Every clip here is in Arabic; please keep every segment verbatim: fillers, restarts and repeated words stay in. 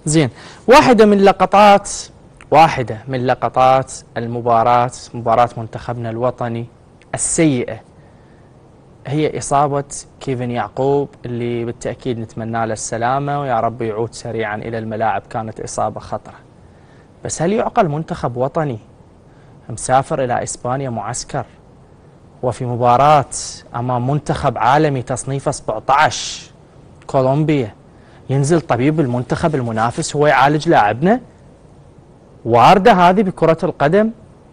زين، واحدة من لقطات واحدة من لقطات المباراة، مباراة منتخبنا الوطني السيئة، هي إصابة كيفن يعقوب اللي بالتأكيد نتمنى له السلامة ويا رب يعود سريعا إلى الملاعب. كانت إصابة خطرة، بس هل يعقل منتخب وطني مسافر إلى إسبانيا معسكر وفي مباراة أمام منتخب عالمي تصنيفه سبعة عشر كولومبيا ينزل طبيب المنتخب المنافس هو يعالج لاعبنا؟ واردة هذه بكرة القدم؟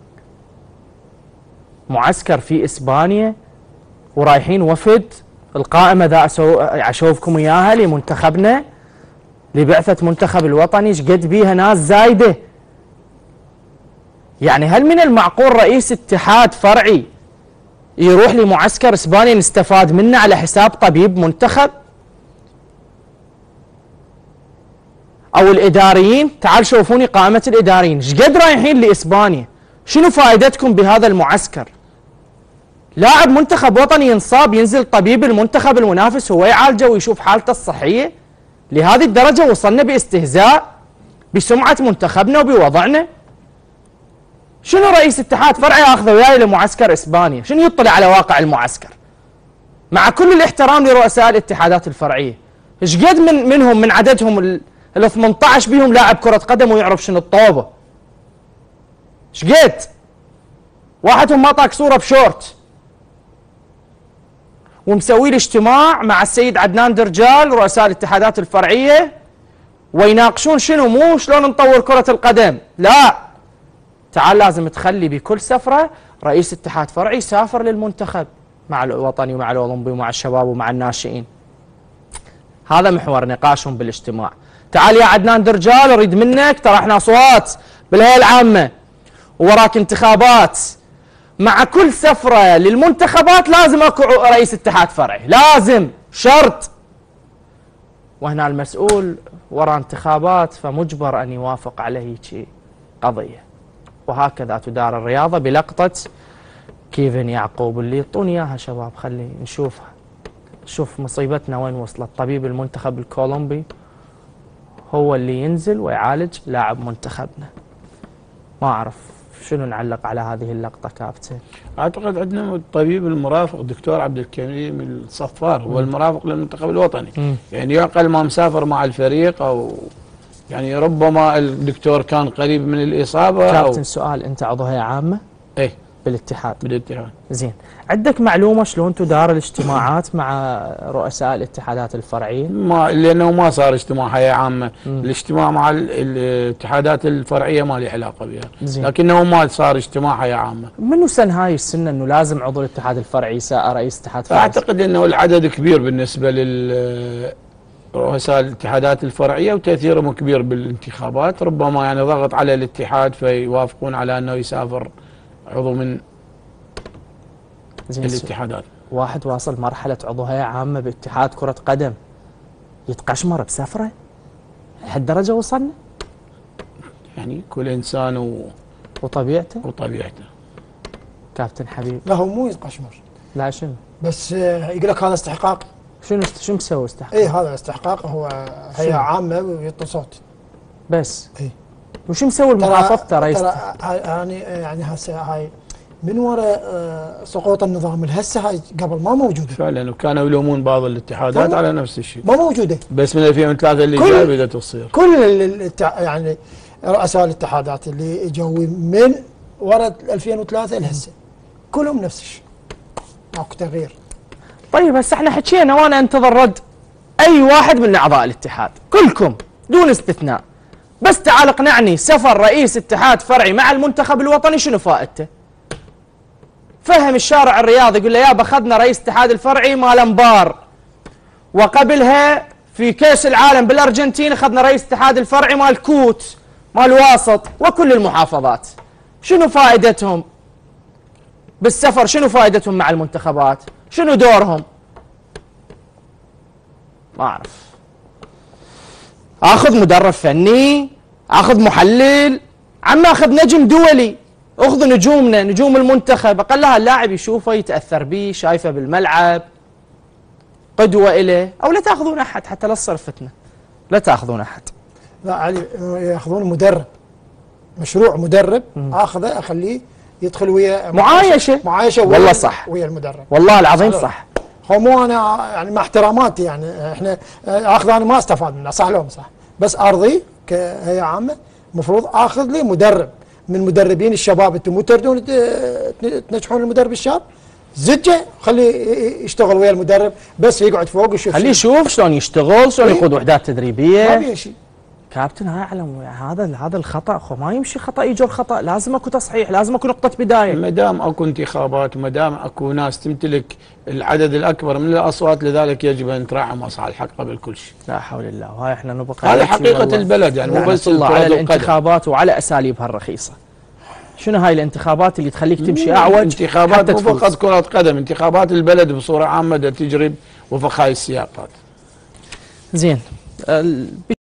معسكر في إسبانيا ورايحين وفد القائمة ذا أشوفكم إياها لمنتخبنا لبعثة منتخب الوطني، شقد بيها ناس زايدة. يعني هل من المعقول رئيس اتحاد فرعي يروح لمعسكر إسبانيا نستفاد منه على حساب طبيب منتخب؟ أو الإداريين، تعال شوفوني قائمة الإداريين، شقد رايحين لإسبانيا؟ شنو فائدتكم بهذا المعسكر؟ لاعب منتخب وطني ينصاب ينزل طبيب المنتخب المنافس هو يعالجه ويشوف حالته الصحية؟ لهذه الدرجة وصلنا باستهزاء بسمعة منتخبنا وبوضعنا؟ شنو رئيس اتحاد فرعي اخذه وياي لمعسكر اسبانيا؟ شنو يطلع على واقع المعسكر؟ مع كل الاحترام لرؤساء الاتحادات الفرعية، ايش قد من منهم من عددهم ال ثمانية عشر بيهم لاعب كرة قدم ويعرف شنو الطوبة؟ ايش قد؟ واحدهم ما طاق صورة بشورت ومسوي لي اجتماع مع السيد عدنان درجال رؤساء الاتحادات الفرعية ويناقشون شنو، مو شلون نطور كرة القدم، لا، تعال لازم تخلي بكل سفرة رئيس اتحاد فرعي يسافر للمنتخب مع الوطني ومع الأولمبي ومع الشباب ومع الناشئين. هذا محور نقاشهم بالاجتماع. تعال يا عدنان درجال اريد منك، ترى احنا اصوات بالهيئة العامة ووراك انتخابات، مع كل سفرة للمنتخبات لازم اكو رئيس اتحاد فرعي، لازم شرط. وهنا المسؤول ورا انتخابات فمجبر ان يوافق على هيك قضية. وهكذا تدار الرياضة بلقطة كيفن يعقوب اللي يعطوني اياها شباب، خلي نشوفها. شوف مصيبتنا وين وصلت، طبيب المنتخب الكولومبي هو اللي ينزل ويعالج لاعب منتخبنا. ما اعرف شنو نعلق على هذه اللقطة كابتن. اعتقد عندنا الطبيب المرافق الدكتور عبد الكريم الصفار هو المرافق للمنتخب الوطني، م. يعني يعقل ما مسافر مع الفريق، او يعني ربما الدكتور كان قريب من الإصابة. كابتن سؤال، أنت عضو هيئة عامة؟ إيه بالاتحاد. بالاتحاد. زين، عندك معلومة شلون تدار الاجتماعات مع رؤساء الاتحادات الفرعية؟ ما لأنه ما صار اجتماع هيئة عامة، م. الاجتماع مع الاتحادات الفرعية ما لي علاقة بها، زين. لكنه ما صار اجتماع هيئة عامة. منو سن هاي السنة أنه لازم عضو الاتحاد الفرعي يساء رئيس اتحاد فرعي؟ أعتقد أنه العدد كبير بالنسبة لل رؤساء الاتحادات الفرعية وتأثيرهم كبير بالانتخابات، ربما يعني ضغط على الاتحاد فيوافقون على أنه يسافر عضو من الاتحادات. واحد واصل مرحلة عضو هيئة عامة باتحاد كرة قدم يتقشمر بسفرة؟ لهالدرجة وصلنا؟ يعني كل إنسان و... وطبيعته وطبيعته. كابتن حبيب. لا هو مو يتقشمر. لا شنو؟ بس يقول لك هذا استحقاق. شنو شو مسوي استحقاق؟ اي هذا استحقاق، هو هيئة عامة ويعطي صوت بس. اي وش مسوي المحافظة رئيس؟ ترى يعني يعني هسه هاي من وراء سقوط النظام الهسه، هاي قبل ما موجوده فعلا، وكانوا يلومون بعض الاتحادات على نفس الشيء، ما موجوده، بس من ألفين وثلاثة اللي جاي بدات تصير. كل يعني رؤساء الاتحادات اللي اجوا من وراء ألفين وثلاثة لهسه كلهم نفس الشيء، ماكو تغيير. طيب هسه احنا حكينا وانا انتظر رد اي واحد من اعضاء الاتحاد، كلكم دون استثناء، بس تعال اقنعني سفر رئيس اتحاد فرعي مع المنتخب الوطني شنو فائدته؟ فهم الشارع الرياضي يقول له يابا اخذنا رئيس الاتحاد الفرعي مال انبار، وقبلها في كاس العالم بالارجنتين اخذنا رئيس الاتحاد الفرعي مال كوت مال واسط وكل المحافظات، شنو فائدتهم بالسفر؟ شنو فائدتهم مع المنتخبات؟ شنو دورهم؟ ما اعرف. اخذ مدرب فني، اخذ محلل، عم اخذ نجم دولي، اخذوا نجومنا نجوم المنتخب، اقلها اللاعب يشوفه يتاثر به، شايفه بالملعب قدوه اليه، او لا تاخذون احد حتى لا تصير فتنه، لا تاخذون احد. لا علي ياخذون مدرب، مشروع مدرب اخذه اخليه يدخل ويا معايشه معايشه والله صح ويا المدرب. والله العظيم صح. هو مو انا يعني مع احتراماتي يعني احنا اخذ انا ما استفاد منه صح لو صح، بس ارضي كهيئه عامه المفروض اخذ لي مدرب من المدربين الشباب. انتم مو تردون تنجحون المدرب الشاب؟ زجه خليه يشتغل ويا المدرب بس يقعد فوق ويشوف، خليه يشوف شلون يشتغل، شلون إيه؟ يقود وحدات تدريبيه. ما في شيء كابتن هاي علم هذا هذا الخطا، خو ما يمشي خطا يجر خطا، لازم اكو تصحيح، لازم اكو نقطه بدايه. ما دام اكو انتخابات وما دام اكو ناس تمتلك العدد الاكبر من الاصوات، لذلك يجب ان تراعى مصالح الحق قبل كل شيء. لا حول الله، وهاي احنا نبقى هذا حقيقه البلد يعني، مو بس الله على الكرة القدم. الانتخابات وعلى اساليبها الرخيصه. شنو هاي الانتخابات اللي تخليك تمشي اعوج؟ انتخابات مو فقط كرة قدم، انتخابات البلد بصورة عامة تجري وفق هاي السياقات. زين.